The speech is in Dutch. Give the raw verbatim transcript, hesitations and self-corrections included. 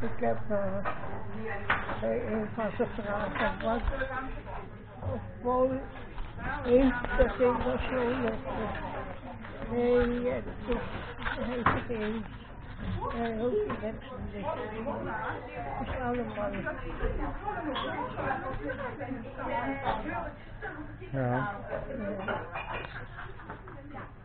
Ik heb uh, bij een van zijn vragen wat of mooi heeft dat ding was zo lekker. Nee, het is, hij is het eens. Hij hoopt niet met zijn licht. Het is allemaal. Ja. Ja.